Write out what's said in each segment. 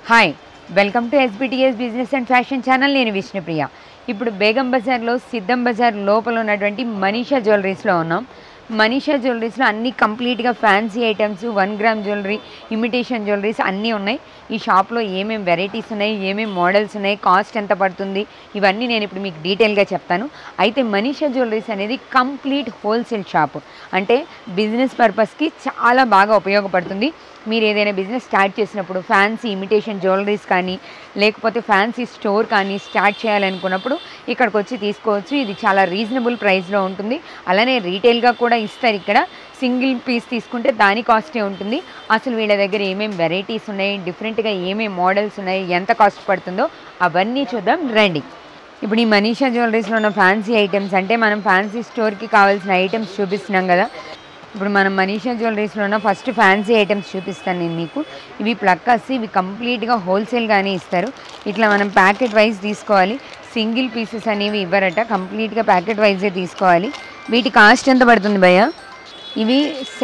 Hi welcome to SBTS business and fashion channel. నేను విష్ణుప్రియ. ఇప్పుడు బేగం బజార్లో సిద్ధం బజార్ లోపల ఉన్నటువంటి మనీషా జ్యువెలరీస్లో ఉన్నాం. మనీషా జ్యువెలరీస్లో అన్ని కంప్లీట్గా fancy items, 1 gram jewellery, imitation jewelleries అన్నీ ఉన్నాయి. ఈ షాప్లో ఏమేమి వెరైటీస్ ఉన్నాయి, ఏమేమి మోడల్స్ ఉన్నాయి, కాస్ట్ ఎంత పడుతుంది, ఇవన్నీ నేను ఇప్పుడు మీకు డీటెయిల్గా చెప్తాను. అయితే మనీషా జ్యువెలరీస్ అనేది కంప్లీట్ హోల్సేల్ షాప్. అంటే బిజినెస్ పర్పస్కి చాలా బాగా ఉపయోగపడుతుంది. మీరు ఏదైనా బిజినెస్ స్టార్ట్ చేసినప్పుడు ఫ్యాన్సీ ఇమిటేషన్ జ్యువెలరీస్ కానీ లేకపోతే ఫ్యాన్సీ స్టోర్ కానీ స్టార్ట్ చేయాలనుకున్నప్పుడు ఇక్కడికి వచ్చి తీసుకోవచ్చు. ఇది చాలా రీజనబుల్ ప్రైస్లో ఉంటుంది. అలానే రీటైల్గా కూడా ఇస్తారు. ఇక్కడ సింగిల్ పీస్ తీసుకుంటే దాని కాస్టే ఉంటుంది. అసలు వీళ్ళ దగ్గర ఏమేమి వెరైటీస్ ఉన్నాయి, డిఫరెంట్గా ఏమేమి మోడల్స్ ఉన్నాయి, ఎంత కాస్ట్ పడుతుందో అవన్నీ చూద్దాం రండి. ఇప్పుడు ఈ మనీషా జ్యువెలరీస్లో ఉన్న ఫ్యాన్సీ ఐటమ్స్ అంటే మనం ఫ్యాన్సీ స్టోర్కి కావాల్సిన ఐటమ్స్ చూపిస్తున్నాం కదా. ఇప్పుడు మనం మనీషా జ్యువెలరీస్లో ఉన్న ఫస్ట్ ఫ్యాన్సీ ఐటమ్స్ చూపిస్తాను నేను మీకు. ఇవి ప్లక్కర్స్, ఇవి కంప్లీట్గా హోల్సేల్గానే ఇస్తారు. ఇట్లా మనం ప్యాకెట్ వైజ్ తీసుకోవాలి. సింగిల్ పీసెస్ అనేవి ఇవ్వరట, కంప్లీట్గా ప్యాకెట్ వైజే తీసుకోవాలి. వీటి కాస్ట్ ఎంత పడుతుంది భయ్యా? ఇవి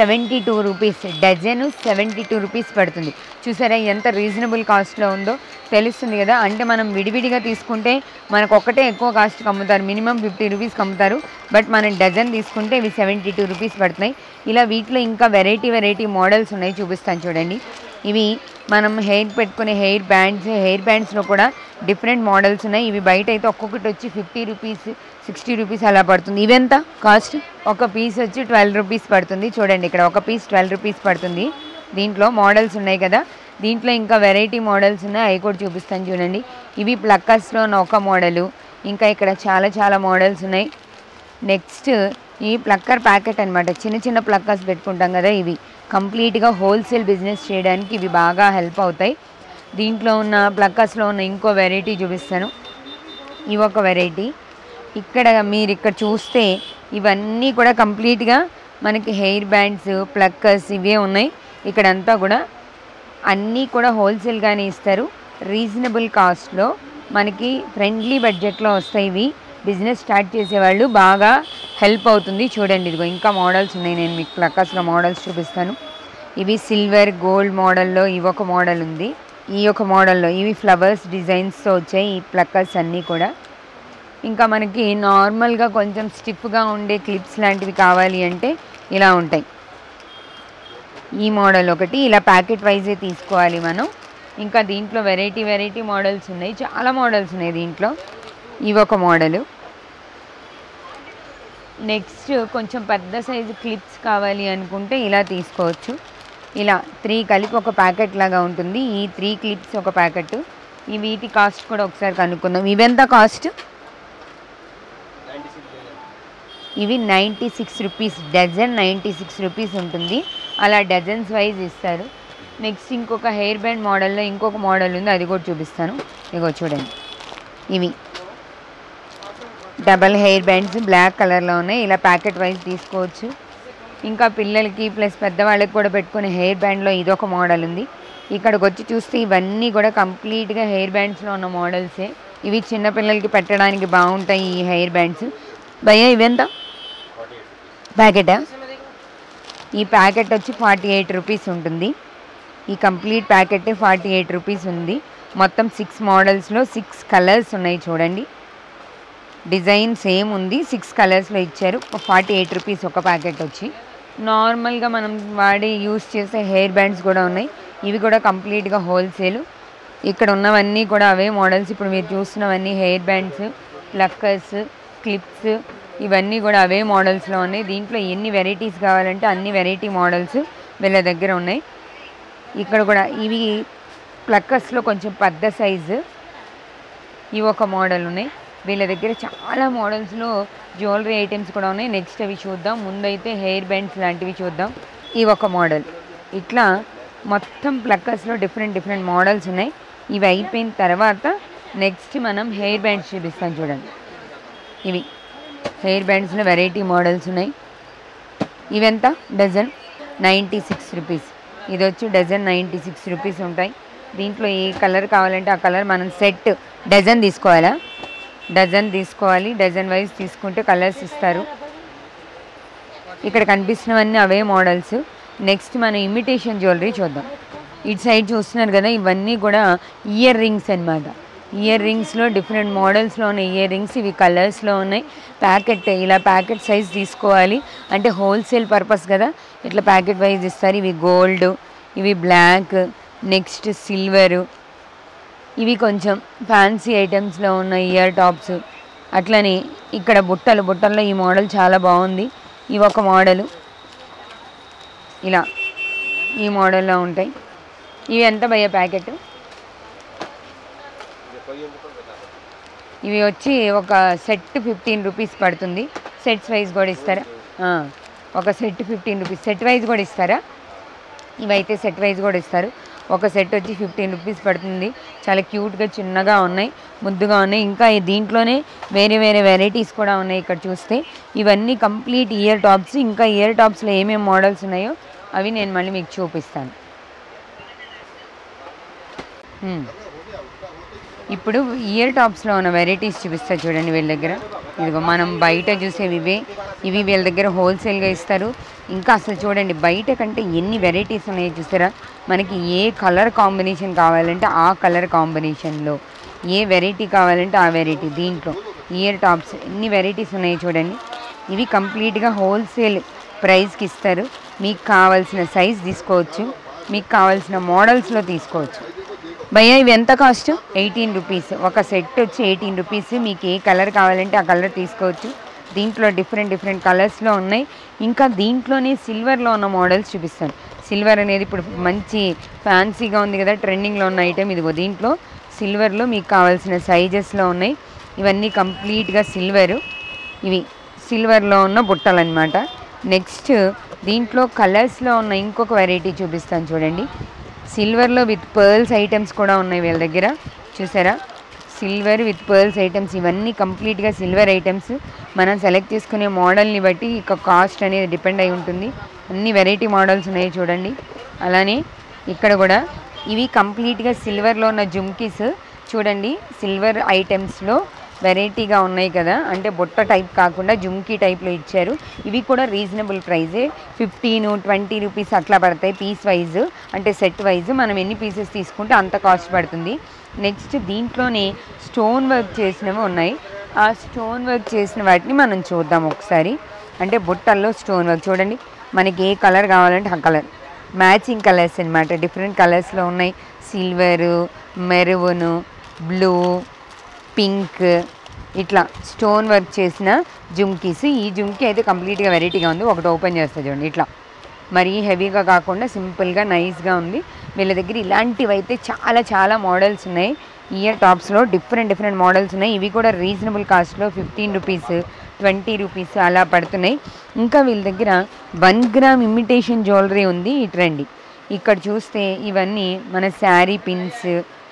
72 రూపీస్, డజను 72 రూపీస్ పడుతుంది. చూసారా ఎంత రీజనబుల్ కాస్ట్లో ఉందో తెలుస్తుంది కదా. అంటే మనం విడివిడిగా తీసుకుంటే మనకు ఒక్కటే ఎక్కువ కాస్ట్కి అమ్ముతారు, మినిమం 50 రూపీస్కి అమ్ముతారు. బట్ మనం డజన్ తీసుకుంటే ఇవి 72 రూపీస్ పడుతున్నాయి. ఇలా వీటిలో ఇంకా వెరైటీ మోడల్స్ ఉన్నాయి, చూపిస్తాను చూడండి. ఇవి మనం హెయిర్ పెట్టుకునే హెయిర్ బ్యాండ్స్లో కూడా డిఫరెంట్ మోడల్స్ ఉన్నాయి. ఇవి బయట అయితే ఒక్కొక్కటి వచ్చి 50 రూపీస్, 60 రూపీస్ అలా పడుతుంది. ఇవెంత కాస్ట్? ఒక పీస్ వచ్చి 12 రూపీస్ పడుతుంది. చూడండి ఇక్కడ ఒక పీస్ 12 రూపీస్ పడుతుంది. దీంట్లో మోడల్స్ ఉన్నాయి కదా, దీంట్లో ఇంకా వెరైటీ మోడల్స్ ఉన్నాయి, అవి కూడా చూపిస్తాను చూడండి. ఇవి ప్లక్కర్స్లో ఉన్న ఒక మోడలు, ఇంకా ఇక్కడ చాలా మోడల్స్ ఉన్నాయి. నెక్స్ట్ ఈ ప్లక్కర్ ప్యాకెట్ అనమాట, చిన్న ప్లక్కర్స్ పెట్టుకుంటాం కదా, ఇవి కంప్లీట్గా హోల్సేల్ బిజినెస్ చేయడానికి ఇవి బాగా హెల్ప్ అవుతాయి. దీంట్లో ఉన్న ప్లక్కర్స్లో ఉన్న ఇంకో వెరైటీ చూపిస్తాను. ఇవి ఒక వెరైటీ. మీరు ఇక్కడ చూస్తే ఇవన్నీ కూడా కంప్లీట్గా మనకి హెయిర్ బ్యాండ్స్, ప్లక్కర్స్ ఇవే ఉన్నాయి. ఇక్కడంతా కూడా అన్నీ కూడా హోల్సేల్గానే ఇస్తారు. రీజనబుల్ కాస్ట్లో మనకి ఫ్రెండ్లీ బడ్జెట్లో వస్తాయి. ఇవి బిజినెస్ స్టార్ట్ చేసేవాళ్ళు బాగా హెల్ప్ అవుతుంది. చూడండి ఇదిగో ఇంకా మోడల్స్ ఉన్నాయి, నేను మీకు ప్లక్కర్స్లో మోడల్స్ చూపిస్తాను. ఇవి సిల్వర్ గోల్డ్ మోడల్లో ఇవి ఒక మోడల్ ఉంది. ఈ ఒక మోడల్లో ఇవి ఫ్లవర్స్ డిజైన్స్తో వచ్చాయి ఈ ప్లక్కర్స్ అన్నీ కూడా. ఇంకా మనకి నార్మల్గా కొంచెం స్టిఫ్గా ఉండే క్లిప్స్ లాంటివి కావాలి అంటే ఇలా ఉంటాయి. ఈ మోడల్ ఒకటి, ఇలా ప్యాకెట్ వైజే తీసుకోవాలి మనం. ఇంకా దీంట్లో వెరైటీ మోడల్స్ ఉన్నాయి, చాలా మోడల్స్ ఉన్నాయి దీంట్లో. ఇవి ఒక మోడలు. నెక్స్ట్ కొంచెం పెద్ద సైజు క్లిప్స్ కావాలి అనుకుంటే ఇలా తీసుకోవచ్చు. ఇలా 3 కలిపి ఒక ప్యాకెట్ లాగా ఉంటుంది. ఈ 3 క్లిప్స్ ఒక ప్యాకెట్. ఈ వీటి కాస్ట్ కూడా ఒకసారి కనుక్కుందాం. ఇవెంత కాస్ట్? ఇవి 96 రూపీస్, డజన్ 96 రూపీస్ ఉంటుంది. అలా డజన్స్ వైజ్ ఇస్తారు. నెక్స్ట్ ఇంకొక హెయిర్ బ్యాండ్ మోడల్లో ఇంకొక మోడల్ ఉంది, అది కూడా చూపిస్తాను. ఇగో చూడండి, ఇవి డబల్ హెయిర్ బ్యాండ్స్ బ్లాక్ కలర్లో ఉన్నాయి. ఇలా ప్యాకెట్ వైజ్ తీసుకోవచ్చు. ఇంకా పిల్లలకి ప్లస్ పెద్దవాళ్ళకి కూడా పెట్టుకునే హెయిర్ బ్యాండ్లో ఇదొక మోడల్ ఉంది. ఇక్కడికి వచ్చి చూస్తే ఇవన్నీ కూడా కంప్లీట్గా హెయిర్ బ్యాండ్స్లో ఉన్న మోడల్సే. ఇవి చిన్నపిల్లలకి పెట్టడానికి బాగుంటాయి ఈ హెయిర్ బ్యాండ్స్. భయ్యా ఇవెంత ప్యాకెటా? ఈ ప్యాకెట్ వచ్చి 48 రూపీస్ ఉంటుంది. ఈ కంప్లీట్ ప్యాకెట్ 48 రూపీస్ ఉంది. మొత్తం 6 మోడల్స్లో 6 కలర్స్ ఉన్నాయి చూడండి. డిజైన్ సేమ్ ఉంది, 6 కలర్స్లో ఇచ్చారు. 48 రూపీస్ ఒక ప్యాకెట్ వచ్చి. నార్మల్గా మనం యూస్ చేసే హెయిర్ బ్యాండ్స్ కూడా ఉన్నాయి. ఇవి కూడా కంప్లీట్గా హోల్సేల్. ఇక్కడ ఉన్నవన్నీ కూడా అవే మోడల్స్. ఇప్పుడు మీరు చూస్తున్నవన్నీ హెయిర్ బ్యాండ్స్, ప్లక్కర్స్, క్లిప్స్ ఇవన్నీ కూడా అవే మోడల్స్లో ఉన్నాయి. దీంట్లో ఎన్ని వెరైటీస్ కావాలంటే అన్ని వెరైటీ మోడల్స్ వీళ్ళ దగ్గర ఉన్నాయి. ఇక్కడ కూడా ఇవి ప్లక్కర్స్లో కొంచెం పెద్ద సైజు ఇవి ఒక మోడల్ ఉన్నాయి. వీళ్ళ దగ్గర చాలా మోడల్స్లో జ్యువెలరీ ఐటమ్స్ కూడా ఉన్నాయి. నెక్స్ట్ అవి చూద్దాం. ముందైతే హెయిర్ బ్యాండ్స్ లాంటివి చూద్దాం. ఇవి ఒక మోడల్. ఇట్లా మొత్తం ప్లక్కర్స్లో డిఫరెంట్ మోడల్స్ ఉన్నాయి. ఇవి అయిపోయిన తర్వాత నెక్స్ట్ మనం హెయిర్ బ్యాండ్స్ చూపిస్తాం చూడండి. ఇవి హెయిర్ బ్యాండ్స్లో వెరైటీ మోడల్స్ ఉన్నాయి. ఇవెంత? Dozen 96 rupees. ఇది వచ్చి డజన్ 96 రూపీస్ ఉంటాయి. దీంట్లో ఏ కలర్ కావాలంటే ఆ కలర్ మనం సెట్ డజన్ తీసుకోవాలా? డజన్ తీసుకోవాలి. డజన్ వైజ్ తీసుకుంటే కలర్స్ ఇస్తారు. ఇక్కడ కనిపిస్తున్నవన్నీ అవే మోడల్స్. నెక్స్ట్ మనం ఇమిటేషన్ జ్యువెలరీ చూద్దాం. ఇటు సైడ్ చూస్తున్నారు కదా, ఇవన్నీ కూడా ఇయర్ రింగ్స్ అనమాట. ఇయర్ రింగ్స్లో డిఫరెంట్ మోడల్స్లో ఉన్నాయి ఇయర్ రింగ్స్. ఇవి కలర్స్లో ఉన్నాయి. ప్యాకెట్ ఇలా ప్యాకెట్ సైజ్ తీసుకోవాలి అంటే హోల్సేల్ పర్పస్ కదా, ఇట్లా ప్యాకెట్ వైజ్ ఇస్తారు. ఇవి గోల్డ్, ఇవి బ్లాక్, నెక్స్ట్ సిల్వరు, ఇవి కొంచెం ఫ్యాన్సీ ఐటమ్స్లో ఉన్న ఇయర్ టాప్స్. అట్లని ఇక్కడ బుట్టల్లో ఈ మోడల్ చాలా బాగుంది. ఇవి ఒక మోడలు, ఇలా ఈ మోడల్లో ఉంటాయి. ఇవి ఎంత భయ్య ప్యాకెట్? ఇవి వచ్చి ఒక సెట్ 15 రూపీస్ పడుతుంది. సెట్స్ వైజ్ కూడా ఇస్తారా? ఒక సెట్ 15 రూపీస్. సెట్ వైజ్ కూడా ఇస్తారా? ఇవైతే సెట్ వైజ్ కూడా ఇస్తారు. ఒక సెట్ వచ్చి 15 రూపీస్ పడుతుంది. చాలా క్యూట్గా చిన్నగా ఉన్నాయి, ముద్దుగా ఉన్నాయి. ఇంకా దీంట్లోనే వేరే వేరే వెరైటీస్ కూడా ఉన్నాయి ఇక్కడ చూస్తే. ఇవన్నీ కంప్లీట్ ఇయర్ టాప్స్. ఇంకా ఇయర్ టాప్స్లో ఏమేమి మోడల్స్ ఉన్నాయో అవి నేను మళ్ళీ మీకు చూపిస్తాను. ఇప్పుడు ఇయర్ టాప్స్లో ఉన్న వెరైటీస్ చూపిస్తా చూడండి వీళ్ళ దగ్గర. ఇదిగో మనం బయట చూసేవి ఇవి వీళ్ళ దగ్గర హోల్సేల్గా ఇస్తారు. ఇంకా అసలు చూడండి బయట కంటే ఎన్ని వెరైటీస్ ఉన్నాయో చూసారా. మనకి ఏ కలర్ కాంబినేషన్ కావాలంటే ఆ కలర్ కాంబినేషన్లో, ఏ వెరైటీ కావాలంటే ఆ వెరైటీ. దీంట్లో ఇయర్ టాప్స్ ఎన్ని వెరైటీస్ ఉన్నాయో చూడండి. ఇవి కంప్లీట్గా హోల్సేల్ ప్రైస్కి ఇస్తారు. మీకు కావాల్సిన సైజ్ తీసుకోవచ్చు, మీకు కావాల్సిన మోడల్స్లో తీసుకోవచ్చు. భయ్యా ఇవి ఎంత కాస్ట్? 18 రూపీస్. ఒక సెట్ వచ్చి 18 రూపీస్. మీకు ఏ కలర్ కావాలంటే ఆ కలర్ తీసుకోవచ్చు. దీంట్లో డిఫరెంట్ కలర్స్లో ఉన్నాయి. ఇంకా దీంట్లోనే సిల్వర్లో ఉన్న మోడల్స్ చూపిస్తాను. సిల్వర్ అనేది ఇప్పుడు మంచి ఫ్యాన్సీగా ఉంది కదా, ట్రెండింగ్లో ఉన్న ఐటెం ఇదిగో. దీంట్లో సిల్వర్లో మీకు కావాల్సిన సైజెస్లో ఉన్నాయి. ఇవన్నీ కంప్లీట్గా సిల్వరు. ఇవి సిల్వర్లో ఉన్న బుట్టలు అనమాట. నెక్స్ట్ దీంట్లో కలర్స్లో ఉన్న ఇంకొక వెరైటీ చూపిస్తాను చూడండి. సిల్వర్లో విత్ పర్ల్స్ ఐటమ్స్ కూడా ఉన్నాయి వీళ్ళ దగ్గర చూసారా. Silver with pearls items. ఇవన్నీ కంప్లీట్గా సిల్వర్ ఐటమ్స్. మనం సెలెక్ట్ చేసుకునే మోడల్ని బట్టి ఇక కాస్ట్ అనేది డిపెండ్ అయి ఉంటుంది. అన్ని వెరైటీ మోడల్స్ ఉన్నాయి చూడండి. అలానే ఇక్కడ కూడా ఇవి కంప్లీట్గా సిల్వర్లో ఉన్న జుమ్కీస్ చూడండి. సిల్వర్ ఐటమ్స్లో వెరైటీగా ఉన్నాయి కదా, అంటే బుట్ట టైప్ కాకుండా జుమ్కీ టైప్లో ఇచ్చారు. ఇవి కూడా రీజనబుల్ ప్రైజే, 15-20 రూపీస్ అట్లా పడతాయి పీస్ వైజ్, అంటే సెట్ వైజ్. మనం ఎన్ని పీసెస్ తీసుకుంటే అంత కాస్ట్ పడుతుంది. నెక్స్ట్ దీంట్లోనే స్టోన్ వర్క్ చేసినవి ఉన్నాయి. ఆ స్టోన్ వర్క్ చేసిన వాటిని మనం చూద్దాం ఒకసారి. అంటే బుట్టల్లో స్టోన్ వర్క్ చూడండి. మనకి ఏ కలర్ కావాలంటే ఆ కలర్, మ్యాచింగ్ కలర్స్ అనమాట. డిఫరెంట్ కలర్స్లో ఉన్నాయి. సిల్వరు, మెరూను, బ్లూ, పింక్, ఇట్లా స్టోన్ వర్క్ చేసిన జుమ్కీస్. ఈ జుమ్కీ అయితే కంప్లీట్గా వెరైటీగా ఉంది. ఒకటి ఓపెన్ చేస్తా చూడండి. ఇట్లా మరీ హెవీగా కాకుండా సింపుల్గా నైస్గా ఉంది. వీళ్ళ దగ్గర ఇలాంటివి అయితే చాలా మోడల్స్ ఉన్నాయి. ఇయర్ టాప్స్లో డిఫరెంట్ మోడల్స్ ఉన్నాయి. ఇవి కూడా రీజనబుల్ కాస్ట్లో 15 రూపీస్, 20 రూపీస్ అలా పడుతున్నాయి. ఇంకా వీళ్ళ దగ్గర 1 గ్రామ్ ఇమిటేషన్ జ్యువెలరీ ఉంది. ఇట్రండి, ఇక్కడ చూస్తే ఇవన్నీ మన శారీ పిన్స్,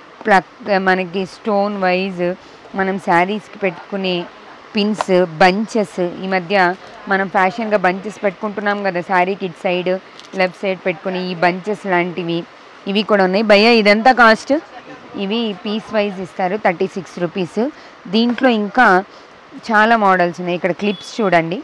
మనకి స్టోన్ వైజ్ మనం శారీస్కి పెట్టుకునే పిన్స్, బంచెస్. ఈ మధ్య మనం ఫ్యాషన్గా బంచెస్ పెట్టుకుంటున్నాం కదా శారీకి, ఇటు సైడ్ లెఫ్ట్ సైడ్ పెట్టుకుని ఈ బంచెస్ లాంటివి ఇవి కూడా ఉన్నాయి. భయ్యా ఇదంతా కాస్ట్? ఇవి పీస్ వైజ్ ఇస్తారు, 36 రూపీస్. దీంట్లో ఇంకా చాలా మోడల్స్ ఉన్నాయి. ఇక్కడ క్లిప్స్ చూడండి.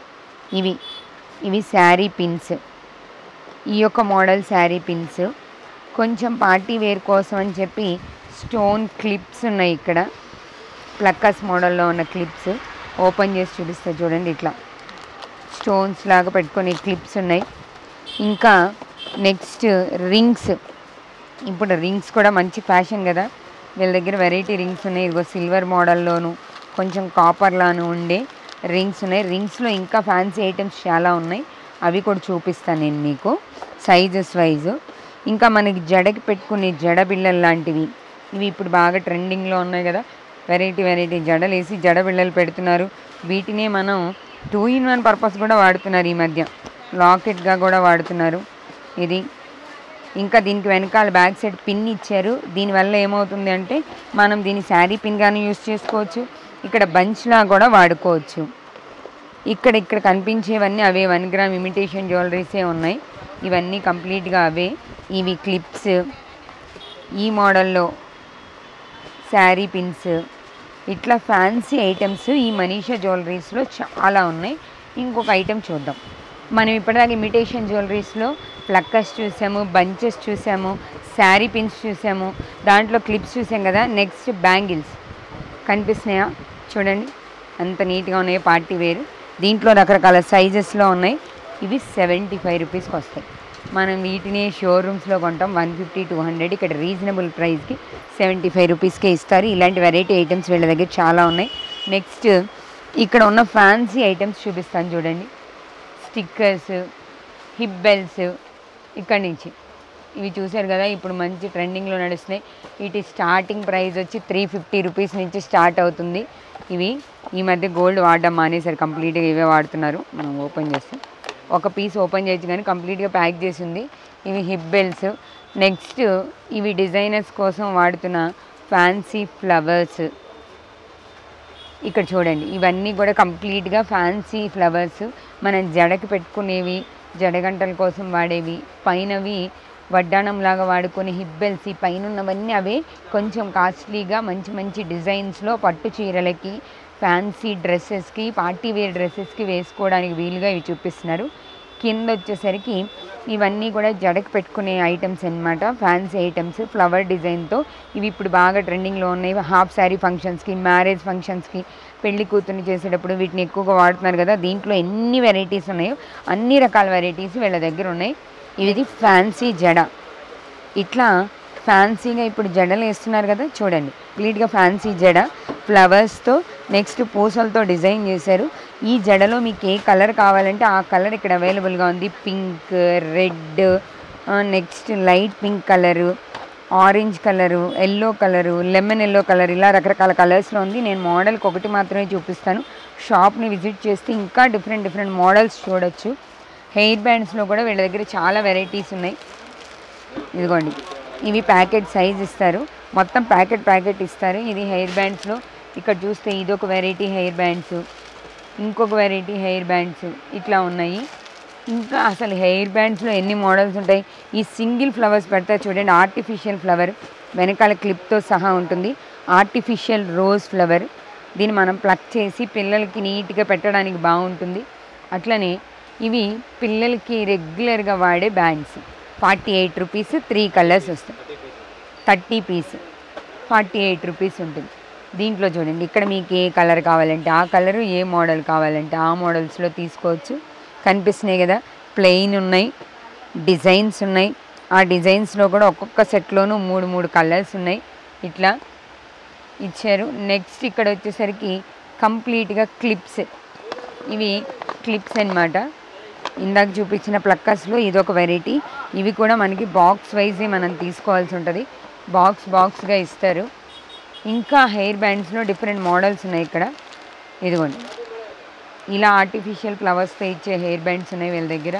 ఇవి శారీ పిన్స్. ఈ యొక్క మోడల్ శారీ పిన్స్. కొంచెం పార్టీ వేర్ కోసం అని చెప్పి స్టోన్ క్లిప్స్ ఉన్నాయి. ఇక్కడ ప్లక్కస్ మోడల్లో ఉన్న క్లిప్స్ ఓపెన్ చేసి చూపిస్తా చూడండి. ఇట్లా స్టోన్స్ లాగా పెట్టుకొని క్లిప్స్ ఉన్నాయి. ఇంకా నెక్స్ట్ రింగ్స్. ఇప్పుడు రింగ్స్ కూడా మంచి ఫ్యాషన్ కదా, వీళ్ళ దగ్గర వెరైటీ రింగ్స్ ఉన్నాయి. ఇదిగో సిల్వర్ మోడల్లోను కొంచెం కాపర్లాను ఉండే రింగ్స్ ఉన్నాయి. రింగ్స్లో ఇంకా ఫ్యాన్సీ ఐటమ్స్ చాలా ఉన్నాయి. అవి కూడా చూపిస్తాను నేను మీకు సైజెస్ వైజ్. ఇంకా మనకి జడకి పెట్టుకునే జడ బిళ్ళలు లాంటివి ఇవి ఇప్పుడు బాగా ట్రెండింగ్లో ఉన్నాయి కదా. వెరైటీ జడలు వేసి జడ బిళ్ళలు పెడుతున్నారు. వీటినే మనం 2-in-1 పర్పస్ కూడా వాడుతున్నారు ఈ మధ్య. లాకెట్గా కూడా వాడుతున్నారు ఇది. ఇంకా దీనికి వెనకాల బ్యాక్ సైడ్ పిన్ ఇచ్చారు. దీనివల్ల ఏమవుతుంది అంటే మనం దీన్ని శారీ పిన్గానే యూస్ చేసుకోవచ్చు, ఇక్కడ బంచ్లా కూడా వాడుకోవచ్చు. ఇక్కడ కనిపించేవన్నీ అవే 1 గ్రామ్ ఇమిటేషన్ జ్యువెలరీసే ఉన్నాయి. ఇవన్నీ కంప్లీట్గా అవే. ఇవి క్లిప్స్, ఈ మోడల్లో శారీ పిన్స్, ఇట్లా ఫ్యాన్సీ ఐటమ్స్ ఈ మనీషా జ్యువెలరీస్లో చాలా ఉన్నాయి. ఇంకొక ఐటెం చూద్దాం. మనం ఇప్పటిదాకా ఇమిటేషన్ జ్యువెలరీస్లో ప్లక్కర్స్ చూసాము, బంచెస్ చూసాము, శారీ పిన్స్ చూసాము, దాంట్లో క్లిప్స్ చూసాం కదా. నెక్స్ట్ బ్యాంగిల్స్ కనిపిస్తున్నాయా చూడండి, అంత నీట్గా ఉన్నాయి, పార్టీ వేర్. దీంట్లో రకరకాల సైజెస్లో ఉన్నాయి. ఇవి 75 రూపీస్కి వస్తాయి. మనం వీటిని షోరూమ్స్లో కొంటాం 150, 200. ఇక్కడ రీజనబుల్ ప్రైస్కి 75 రూపీస్కే ఇస్తారు. ఇలాంటి వెరైటీ ఐటమ్స్ వీళ్ళ దగ్గర చాలా ఉన్నాయి. నెక్స్ట్ ఇక్కడ ఉన్న ఫ్యాన్సీ ఐటమ్స్ చూపిస్తాను చూడండి. స్టిక్కర్స్, హిప్ బెల్ట్స్ ఇక్కడి నుంచి ఇవి చూసారు కదా, ఇప్పుడు మంచి ట్రెండింగ్లో నడుస్తున్నాయి. వీటి స్టార్టింగ్ ప్రైస్ వచ్చి 350 రూపీస్ నుంచి స్టార్ట్ అవుతుంది. ఇవి ఈ మధ్య గోల్డ్ వాడడం మానేసారు, కంప్లీట్గా ఇవే వాడుతున్నారు. మనం ఓపెన్ చేస్తాం, ఒక పీస్ ఓపెన్ చేయొచ్చు కానీ కంప్లీట్గా ప్యాక్ చేసి ఉంది. ఇవి హిప్ బెల్ట్స్. నెక్స్ట్ ఇవి డిజైనర్స్ కోసం వాడుతున్న ఫ్యాన్సీ ఫ్లవర్స్. ఇక్కడ చూడండి, ఇవన్నీ కూడా కంప్లీట్గా ఫ్యాన్సీ ఫ్లవర్స్. మనం జడకి పెట్టుకునేవి, జడగంటల కోసం వాడేవి, పైనవి వడ్డానంలాగా వాడుకొని హిప్ బెల్ట్స్. ఈ పైన ఉన్నవన్నీ అవే కొంచెం కాస్ట్లీగా మంచి మంచి డిజైన్స్లో పట్టు చీరలకి, ఫ్యాన్సీ డ్రెస్సెస్కి, పార్టీ వేర్ డ్రెస్సెస్కి వేసుకోవడానికి వీలుగా ఇవి చూపిస్తున్నారు. కింద వచ్చేసరికి ఇవన్నీ కూడా జడకు పెట్టుకునే ఐటమ్స్ అన్నమాట, ఫ్యాన్సీ ఐటమ్స్ ఫ్లవర్ డిజైన్తో. ఇవి ఇప్పుడు బాగా ట్రెండింగ్లో ఉన్నాయి. హాఫ్ శారీ ఫంక్షన్స్కి, మ్యారేజ్ ఫంక్షన్స్కి, పెళ్లి కూతుర్ని చేసేటప్పుడు వీటిని ఎక్కువగా వాడుతున్నారు కదా. దీంట్లో ఎన్ని వెరైటీస్ ఉన్నాయో అన్ని రకాల వెరైటీస్ వీళ్ళ దగ్గర ఉన్నాయి. ఇది ఫ్యాన్సీ జడ. ఇట్లా ఫ్యాన్సీగా ఇప్పుడు జడలు వేస్తున్నారు కదా చూడండి, కంప్లీట్గా ఫ్యాన్సీ జడ ఫ్లవర్స్తో, నెక్స్ట్ పూసలతో డిజైన్ చేశారు. ఈ జడలో మీకు ఏ కలర్ కావాలంటే ఆ కలర్ ఇక్కడ అవైలబుల్గా ఉంది. Pink, red, next light pink colour, orange colour, yellow colour, lemon yellow colour, ఇలా రకరకాల కలర్స్లో ఉంది. నేను మోడల్కి ఒకటి మాత్రమే చూపిస్తాను. షాప్ని విజిట్ చేస్తే ఇంకా డిఫరెంట్ మోడల్స్ చూడొచ్చు. హెయిర్ బ్యాండ్స్లో కూడా వీళ్ళ దగ్గర చాలా వెరైటీస్ ఉన్నాయి. ఇదిగోండి, ఇవి ప్యాకెట్ సైజ్ ఇస్తారు, మొత్తం ప్యాకెట్ ఇస్తారు. ఇది హెయిర్ బ్యాండ్స్లో ఇక్కడ చూస్తే ఇదొక వెరైటీ హెయిర్ బ్యాండ్స్, ఇంకొక వెరైటీ హెయిర్ బ్యాండ్స్ ఇట్లా ఉన్నాయి. ఇంకా అసలు హెయిర్ బ్యాండ్స్లో ఎన్ని మోడల్స్ ఉంటాయి. ఈ సింగిల్ ఫ్లవర్స్ పెడతా చూడండి, ఆర్టిఫిషియల్ ఫ్లవర్ వెనకాల క్లిప్తో సహా ఉంటుంది. ఆర్టిఫిషియల్ రోజ్ ఫ్లవర్, దీన్ని మనం ప్లక్ చేసి పిల్లలకి నీట్గా పెట్టడానికి బాగుంటుంది. అట్లనే ఇవి పిల్లలకి రెగ్యులర్గా వాడే బ్యాండ్స్ 48 రూపీస్, 3 కలర్స్ వస్తాయి. 30 పీస్ 48 రూపీస్ ఉంటుంది. దీంట్లో చూడండి, ఇక్కడ మీకు ఏ కలర్ కావాలంటే ఆ కలరు, ఏ మోడల్ కావాలంటే ఆ మోడల్స్లో తీసుకోవచ్చు. కనిపిస్తున్నాయి కదా, ప్లెయిన్ ఉన్నాయి, డిజైన్స్ ఉన్నాయి. ఆ డిజైన్స్లో కూడా ఒక్కొక్క సెట్లోనూ 3 కలర్స్ ఉన్నాయి. ఇట్లా ఇచ్చారు. నెక్స్ట్ ఇక్కడ వచ్చేసరికి కంప్లీట్గా క్లిప్స్. ఇవి క్లిప్స్ అన్నమాట. ఇందాక చూపించిన ప్లక్కర్స్లో ఇదొక వెరైటీ. ఇవి కూడా మనకి బాక్స్ వైజే మనం తీసుకోవాల్సి ఉంటుంది, బాక్స్గా ఇస్తారు. ఇంకా హెయిర్ బ్యాండ్స్లో డిఫరెంట్ మోడల్స్ ఉన్నాయి. ఇక్కడ ఇదిగోండి, ఇలా ఆర్టిఫిషియల్ ఫ్లవర్స్తో ఇచ్చే హెయిర్ బ్యాండ్స్ ఉన్నాయి వీళ్ళ దగ్గర.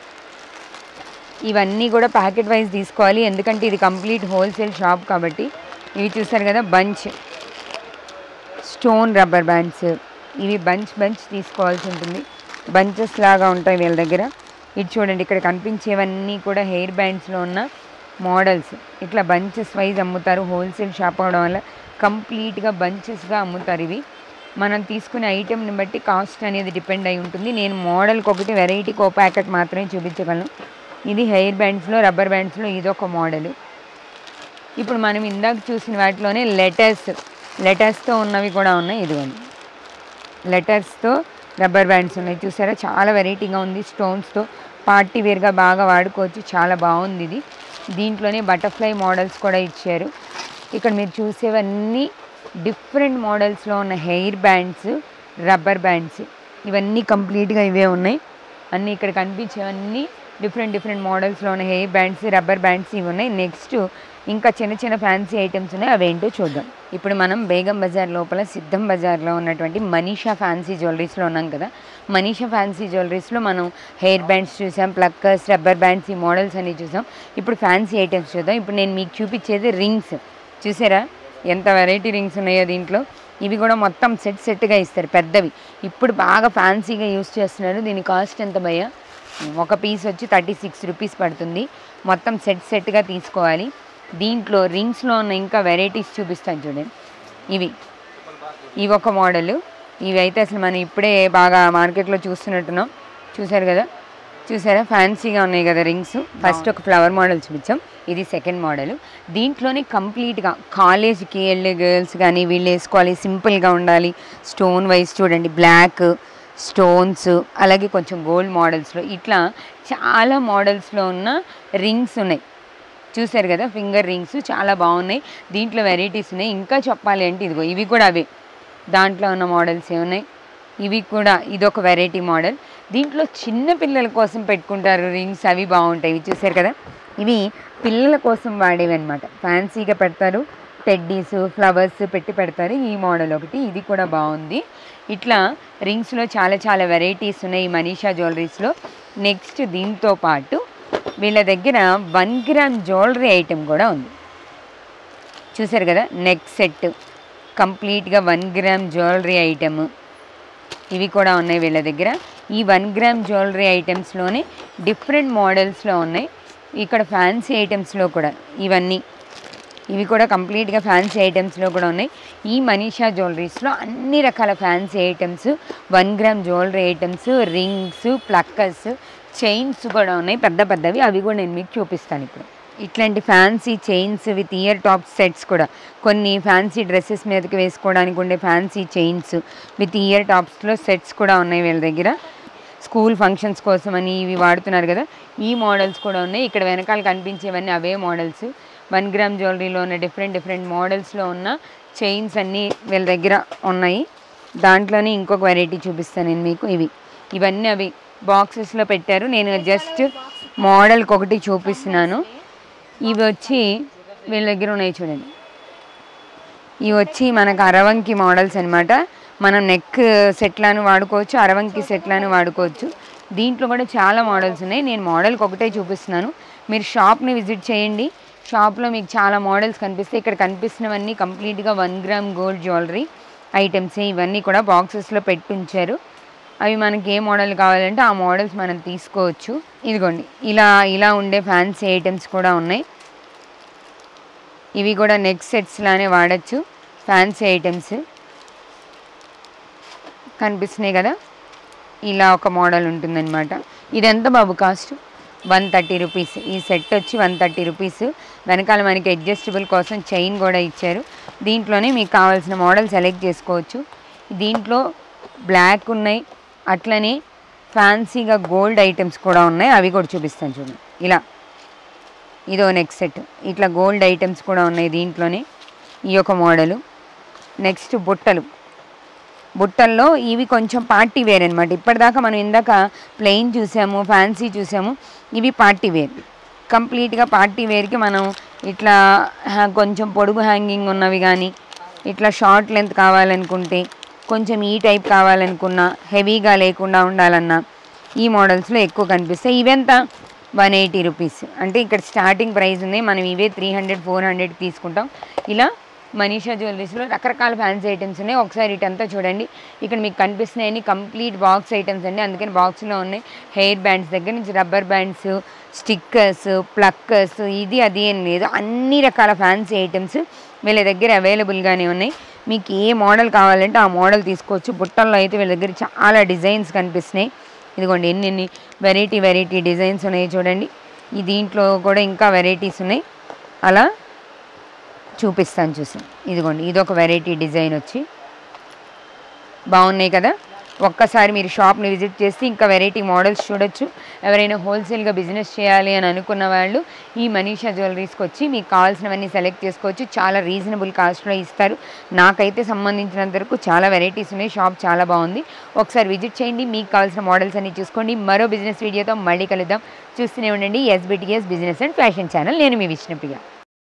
ఇవన్నీ కూడా ప్యాకెట్ వైజ్ తీసుకోవాలి, ఎందుకంటే ఇది కంప్లీట్ హోల్సేల్ షాప్ కాబట్టి. ఇవి చూసారు కదా, బంచ్ స్టోన్ రబ్బర్ బ్యాండ్స్. ఇవి బంచ్ తీసుకోవాల్సి ఉంటుంది, బంచెస్ లాగా ఉంటాయి వీళ్ళ దగ్గర. ఇది చూడండి, ఇక్కడ కనిపించేవన్నీ కూడా హెయిర్ బ్యాండ్స్లో ఉన్న మోడల్స్. ఇట్లా బంచెస్ వైజ్ అమ్ముతారు, హోల్సేల్ షాప్ అవడం వల్ల కంప్లీట్గా బంచెస్గా అమ్ముతారు. ఇవి మనం తీసుకునే ఐటెంని బట్టి కాస్ట్ అనేది డిపెండ్ అయి ఉంటుంది. నేను మోడల్కి ఒకటి, వెరైటీకి ఒక ప్యాకెట్ మాత్రమే చూపించగలను. ఇది హెయిర్ బ్యాండ్స్లో, రబ్బర్ బ్యాండ్స్లో ఇదొక మోడల్. ఇప్పుడు మనం ఇందాక చూసిన వాటిలోనే లెటర్స్తో ఉన్నవి కూడా ఉన్నాయి. ఇదిగోండి, లెటర్స్తో రబ్బర్ బ్యాండ్స్ ఉన్నాయి. చూసారా, చాలా వెరైటీగా ఉంది. స్టోన్స్తో పార్టీ వేర్గా బాగా వాడుకోవచ్చు, చాలా బాగుంది ఇది. దీంట్లోనే బటర్ఫ్లై మోడల్స్ కూడా ఇచ్చారు. ఇక్కడ మీరు చూసేవన్నీ డిఫరెంట్ మోడల్స్లో ఉన్న హెయిర్ బ్యాండ్స్, రబ్బర్ బ్యాండ్స్. ఇవన్నీ కంప్లీట్గా ఇవే ఉన్నాయి. అన్నీ ఇక్కడ కనిపించేవన్నీ డిఫరెంట్ మోడల్స్లో ఉన్న హెయిర్ బ్యాండ్స్, రబ్బర్ బ్యాండ్స్ ఇవి ఉన్నాయి. నెక్స్ట్ ఇంకా చిన్న ఫ్యాన్సీ ఐటమ్స్ ఉన్నాయి, అవేంటో చూద్దాం. ఇప్పుడు మనం బేగం బజార్ లోపల సిద్ధం బజార్లో ఉన్నటువంటి మనీషా ఫ్యాన్సీ జ్యువెలరీస్లో ఉన్నాం కదా. మనీషా ఫ్యాన్సీ జ్యువెలరీస్లో మనం హెయిర్ బ్యాండ్స్ చూసాం, ప్లక్కర్స్, రబ్బర్ బ్యాండ్స్, ఈ మోడల్స్ అన్ని చూసాం. ఇప్పుడు ఫ్యాన్సీ ఐటమ్స్ చూద్దాం. ఇప్పుడు నేను మీకు చూపించేది రింగ్స్. చూసారా ఎంత వెరైటీ రింగ్స్ ఉన్నాయో దీంట్లో. ఇవి కూడా మొత్తం సెట్గా ఇస్తారు, పెద్దవి. ఇప్పుడు బాగా ఫ్యాన్సీగా యూస్ చేస్తున్నారు. దీని కాస్ట్ ఎంత భయ్యా? ఒక పీస్ వచ్చి 36 రూపీస్ పడుతుంది. మొత్తం సెట్గా తీసుకోవాలి. దీంట్లో రింగ్స్లో ఉన్న ఇంకా వెరైటీస్ చూపిస్తాను చూడండి. ఇవి ఒక మోడలు. ఇవి అయితే అసలు మనం ఇప్పుడే బాగా మార్కెట్లో చూస్తున్నట్టున్నాం. చూసారు కదా, చూసారా ఫ్యాన్సీగా ఉన్నాయి కదా రింగ్స్. ఫస్ట్ ఒక ఫ్లవర్ మోడల్ చూపించాం, ఇది సెకండ్ మోడల్. దీంట్లోనే కంప్లీట్గా కాలేజ్కి వెళ్ళే గర్ల్స్ కానీ వీళ్ళు వేసుకోవాలి, సింపుల్గా ఉండాలి. స్టోన్ వైజ్ చూడండి, బ్లాక్ స్టోన్స్, అలాగే కొంచెం గోల్డ్ మోడల్స్లో ఇట్లా చాలా మోడల్స్లో ఉన్న రింగ్స్ ఉన్నాయి. చూసారు కదా ఫింగర్ రింగ్స్ చాలా బాగున్నాయి. దీంట్లో వెరైటీస్ ఉన్నాయి. ఇంకా చెప్పాలి అంటే ఇదిగో ఇవి కూడా అవే దాంట్లో ఉన్న మోడల్స్ ఏమున్నాయి. ఇవి కూడా ఇదొక వెరైటీ మోడల్. దీంట్లో చిన్న పిల్లల కోసం పెట్టుకుంటారు రింగ్స్, అవి బాగుంటాయి. ఇవి చూసారు కదా, ఇవి పిల్లల కోసం వాడేవి అనమాట. ఫ్యాన్సీగా పెడతారు, టెడ్డీస్ ఫ్లవర్స్ పెట్టి పెడతారు. ఈ మోడల్ ఒకటి, ఇది కూడా బాగుంది. ఇట్లా రింగ్స్లో చాలా చాలా వెరైటీస్ ఉన్నాయి ఈ మనీషా జ్యువెలరీస్లో. నెక్స్ట్ దీంతో పాటు వీళ్ళ దగ్గర 1 గ్రామ్ జ్యువెలరీ ఐటెం కూడా ఉంది. చూసారు కదా, నెక్ సెట్ కంప్లీట్గా 1 గ్రామ్ జ్యువెలరీ ఐటెము, ఇవి కూడా ఉన్నాయి వీళ్ళ దగ్గర. ఈ 1 గ్రామ్ జ్యువెలరీ ఐటమ్స్లోనే డిఫరెంట్ మోడల్స్లో ఉన్నాయి. ఇక్కడ ఫ్యాన్సీ ఐటమ్స్లో కూడా ఇవి కూడా కంప్లీట్గా ఫ్యాన్సీ ఐటమ్స్లో కూడా ఉన్నాయి. ఈ మనీషా జ్యువెలరీస్లో అన్ని రకాల fancy items, 1 gram jewellery items, rings, pluckers, chains కూడా ఉన్నాయి పెద్ద పెద్దవి. అవి కూడా నేను మీకు చూపిస్తాను ఇప్పుడు. ఇట్లాంటి fancy chains with ear top sets కూడా, కొన్ని ఫ్యాన్సీ డ్రెస్సెస్ మీదకి వేసుకోవడానికి ఉండే ఫ్యాన్సీ చైన్స్ విత్ ఇయర్ టాప్స్లో సెట్స్ కూడా ఉన్నాయి వీళ్ళ దగ్గర. స్కూల్ ఫంక్షన్స్ కోసం అని ఇవి వాడుతున్నారు కదా, ఈ మోడల్స్ కూడా ఉన్నాయి. ఇక్కడ వెనకాల కనిపించేవన్నీ అవే మోడల్స్. 1 గ్రామ్ జ్యువెలరీలో ఉన్న డిఫరెంట్ మోడల్స్లో ఉన్న చైన్స్ అన్నీ వీళ్ళ దగ్గర ఉన్నాయి. దాంట్లోనే ఇంకొక వెరైటీ చూపిస్తాను నేను మీకు. ఇవన్నీ అవి బాక్సెస్లో పెట్టారు. నేను జస్ట్ మోడల్కి ఒకటి చూపిస్తున్నాను. ఇవి వచ్చి వీళ్ళ దగ్గర ఉన్నాయి చూడండి. ఇవి వచ్చి మనకు అరవంకి మోడల్స్ అనమాట. మనం నెక్ సెట్లను వాడుకోవచ్చు, అరవంకి సెట్లను వాడుకోవచ్చు. దీంట్లో కూడా చాలా మోడల్స్ ఉన్నాయి. నేను మోడల్కి ఒకటే చూపిస్తున్నాను. మీరు షాప్ని విజిట్ చేయండి. షాప్లో మీకు చాలా మోడల్స్ కనిపిస్తాయి. ఇక్కడ కనిపిస్తున్నవన్నీ కంప్లీట్గా 1 గ్రామ్ గోల్డ్ జ్యువెలరీ ఐటమ్సే. ఇవన్నీ కూడా బాక్సెస్లో పెట్టి ఉంచారు. అవి మనకి ఏ మోడల్ కావాలంటే ఆ మోడల్స్ మనం తీసుకోవచ్చు. ఇదిగోండి ఇలా ఉండే ఫ్యాన్సీ ఐటమ్స్ కూడా ఉన్నాయి. ఇవి కూడా నెక్ సెట్స్ లానే వాడచ్చు. ఫ్యాన్సీ ఐటమ్స్ కనిపిస్తున్నాయి కదా, ఇలా ఒక మోడల్ ఉంటుందన్నమాట. ఇదెంత బాబు కాస్ట్? 130 రూపీస్. ఈ సెట్ వచ్చి 130 రూపీస్. వెనకాల మనకి అడ్జస్టబుల్ కోసం చైన్ కూడా ఇచ్చారు. దీంట్లోనే మీకు కావాల్సిన మోడల్ సెలెక్ట్ చేసుకోవచ్చు. దీంట్లో బ్లాక్ ఉన్నాయి, అట్లనే ఫ్యాన్సీగా గోల్డ్ ఐటమ్స్ కూడా ఉన్నాయి. అవి కూడా చూపిస్తాను చూడండి. ఇదో నెక్ సెట్, ఇట్లా గోల్డ్ ఐటమ్స్ కూడా ఉన్నాయి దీంట్లోనే. ఈ యొక్క మోడలు. నెక్స్ట్ బుట్టల్లో ఇవి కొంచెం పార్టీ వేర్ అనమాట. ఇప్పటిదాకా మనం ఇందాక ప్లెయిన్ చూసాము, ఫ్యాన్సీ చూసాము. ఇవి పార్టీ వేర్. కంప్లీట్గా పార్టీ వేర్కి మనం ఇట్లా కొంచెం పొడుగు హ్యాంగింగ్ ఉన్నవి కానీ, ఇట్లా షార్ట్ లెంత్ కావాలనుకుంటే, కొంచెం ఈ టైప్ కావాలనుకున్నా, హెవీగా లేకుండా ఉండాలన్నా ఈ మోడల్స్లో ఎక్కువ కనిపిస్తాయి. ఇవెంత? 180 రూపీస్. అంటే ఇక్కడ స్టార్టింగ్ ప్రైస్ ఉంది. మనం ఇవే 300, 400 తీసుకుంటాం. ఇలా మనీషా జ్యువెలరీస్లో రకరకాల ఫ్యాన్సీ ఐటమ్స్ ఉన్నాయి. ఒకసారి ఇటంతా చూడండి. ఇక్కడ మీకు కనిపిస్తున్నాయని కంప్లీట్ బాక్స్ ఐటమ్స్ అండి. అందుకని బాక్స్లో ఉన్నాయి హెయిర్ బ్యాండ్స్ దగ్గర నుంచి రబ్బర్ బ్యాండ్స్, స్టిక్కర్స్, ప్లక్కర్స్, ఇది అది ఏం లేదు, అన్ని రకాల ఫ్యాన్సీ ఐటమ్స్ వీళ్ళ దగ్గర అవైలబుల్గానే ఉన్నాయి. మీకు ఏ మోడల్ కావాలంటే ఆ మోడల్ తీసుకోవచ్చు. బుట్టల్లో అయితే వీళ్ళ దగ్గర చాలా డిజైన్స్ కనిపిస్తున్నాయి. ఇదిగోండి ఎన్ని వెరైటీ డిజైన్స్ ఉన్నాయి చూడండి. ఈ దీంట్లో కూడా ఇంకా వెరైటీస్ ఉన్నాయి. అలా చూపిస్తాను చూసి. ఇదిగోండి ఇదొక వెరైటీ డిజైన్ వచ్చి బాగున్నాయి కదా. ఒక్కసారి మీరు షాప్ని విజిట్ చేసి ఇంకా వెరైటీ మోడల్స్ చూడొచ్చు. ఎవరైనా హోల్సేల్గా బిజినెస్ చేయాలి అని అనుకున్న వాళ్ళు ఈ మనీషా జ్యువెలరీస్కి వచ్చి మీకు కావాల్సినవన్నీ సెలెక్ట్ చేసుకోవచ్చు. చాలా రీజనబుల్ కాస్ట్లో ఇస్తారు. నాకైతే సంబంధించినంత వరకు చాలా వెరైటీస్ ఉన్నాయి. షాప్ చాలా బాగుంది. ఒకసారి విజిట్ చేయండి. మీకు కావాల్సిన మోడల్స్ అన్ని చూసుకోండి. మరో బిజినెస్ వీడియోతో మళ్ళీ కలుద్దాం. చూస్తూనే ఉండండి SBTS business and fashion channel. నేను మీ Vishnupriya.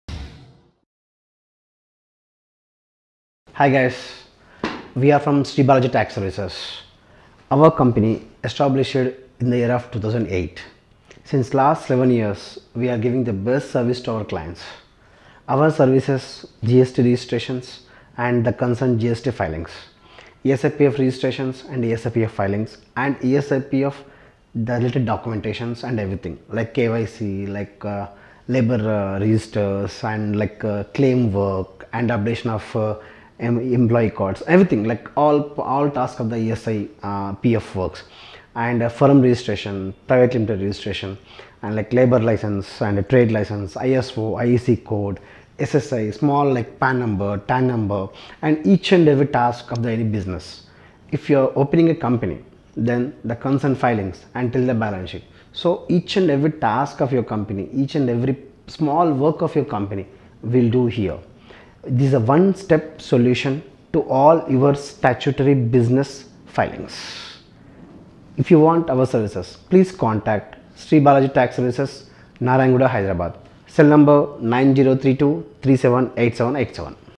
Hi guys, we are from Sri Balaji Tax Services. Our company established in the year of 2008. Since last 11 years, we are giving the best service to our clients. Our services, GST registrations and the concerned GST filings, ESIPF registrations and ESIPF filings, and ESIPF the related documentations and everything like KYC, like labor registers and like claim work and updation of employee cards, everything like all tasks of the ESI PF works. and firm registration, private limited registration, and like labor license and a trade license, ISO, IEC code, SSI, small like PAN number, TAN number, and each and every task of the any business. If you are opening a company, then the concern filings until the balance sheet. So each and every task of your company, each and every small work of your company will do here. This is a one-step solution to all your statutory business filings. If you want our services, please contact Sri Balaji Tax Services, Narayanguda, Hyderabad. Cell number 9032 378787.